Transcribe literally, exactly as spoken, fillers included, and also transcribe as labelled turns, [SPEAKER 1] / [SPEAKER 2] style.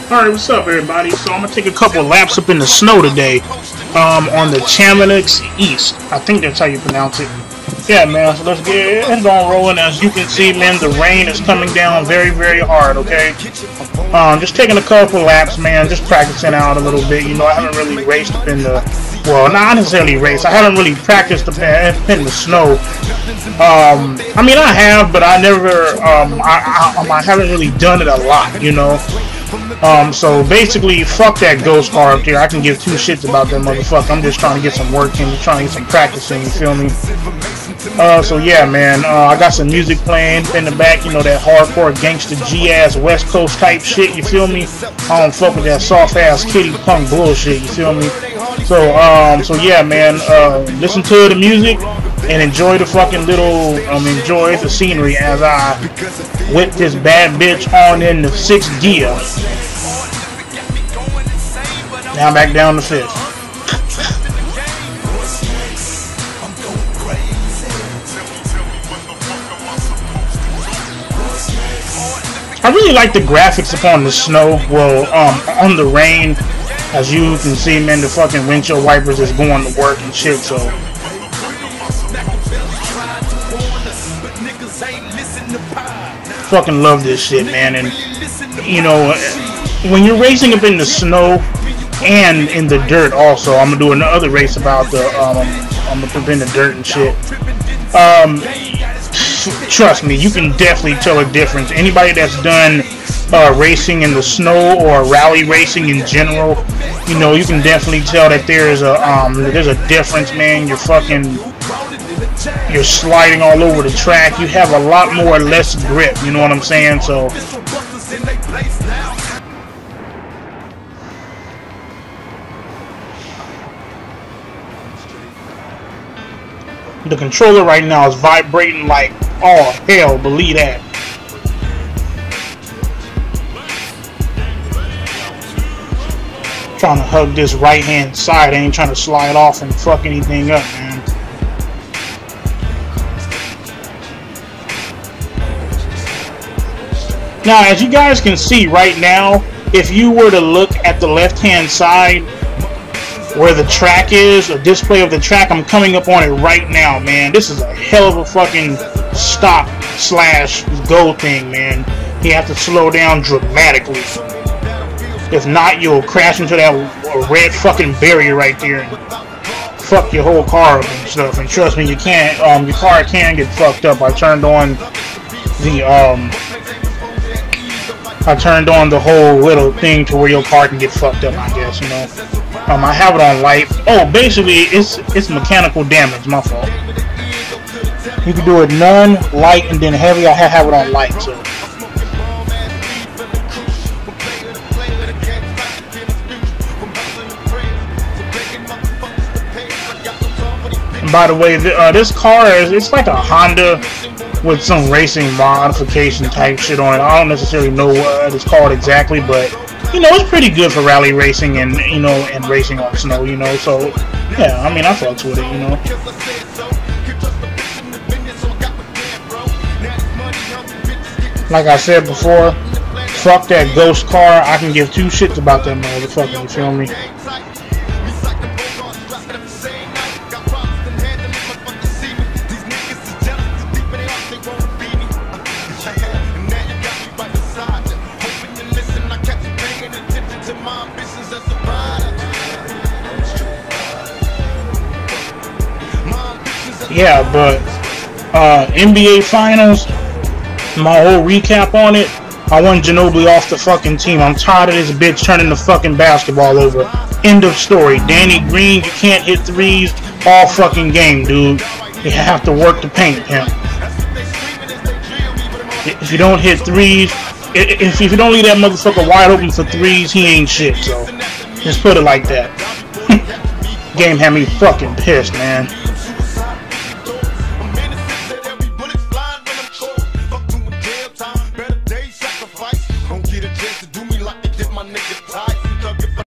[SPEAKER 1] Alright, what's up everybody? So I'm gonna take a couple laps up in the snow today um, on the Chamonix East. I think that's how you pronounce it. Yeah, man, so let's get it on rolling. As you can see, man, the rain is coming down very, very hard, okay? Um, just taking a couple laps, man, just practicing out a little bit. You know, I haven't really raced up in the, well, not necessarily raced. I haven't really practiced up in the snow. Um, I mean, I have, but I never, um, I, I, I haven't really done it a lot, you know? Um, so basically, fuck that ghost car up there. I can give two shits about that motherfucker. I'm just trying to get some work in, just trying to get some practice in, you feel me? Uh, so yeah, man, uh, I got some music playing in the back, you know, that hardcore gangster G-ass West Coast type shit, you feel me? I don't fuck with that soft-ass kitty punk bullshit, you feel me? So, um, so yeah, man, uh, listen to the music and enjoy the fucking little, um, enjoy the scenery as I whip this bad bitch on in the sixth gear. Now back down to fifth. I really like the graphics upon the snow, well, um, on the rain. As you can see, man, the fucking windshield wipers is going to work and shit, so. Fucking love this shit, man. And, you know, when you're racing up in the snow and in the dirt also, I'm gonna do another race about the, um, I'm gonna put in the dirt and shit. Um, trust me, you can definitely tell a difference. Anybody that's done uh, racing in the snow or rally racing in general, you know, you can definitely tell that there's a um, there's a difference, man. You're fucking, you're sliding all over the track. You have a lot more or less grip. You know what I'm saying? So. The controller right now is vibrating like, oh hell, believe that. Trying to hug this right hand side, I ain't trying to slide off and fuck anything up, man. Now, as you guys can see right now, if you were to look at the left hand side, where the track is, a display of the track, I'm coming up on it right now, man. This is a hell of a fucking stop slash go thing, man. You have to slow down dramatically. If not, you'll crash into that red fucking barrier right there and fuck your whole car up and stuff. And trust me, you can't, um, your car can get fucked up. I turned on the, um, I turned on the whole little thing to where your car can get fucked up, I guess, you know. Um, I have it on light. Oh, basically, it's it's mechanical damage. My fault. You can do it none, light, and then heavy. I have it on light, so. And by the way, uh, this car is it's like a Honda with some racing modification type shit on it. I don't necessarily know what it's called exactly, but. You know, it's pretty good for rally racing and, you know, and racing on snow, you know, so, yeah, I mean, I fucks with it, you know. Like I said before, fuck that ghost car. I can give two shits about that motherfucker, you feel me? Yeah, but uh, N B A Finals, my whole recap on it, I want Ginobili off the fucking team. I'm tired of this bitch turning the fucking basketball over. End of story. Danny Green, you can't hit threes all fucking game, dude. You have to work the paint, pimp. If you don't hit threes, if you don't leave that motherfucker wide open for threes, he ain't shit, so just put it like that. Game had me fucking pissed, man.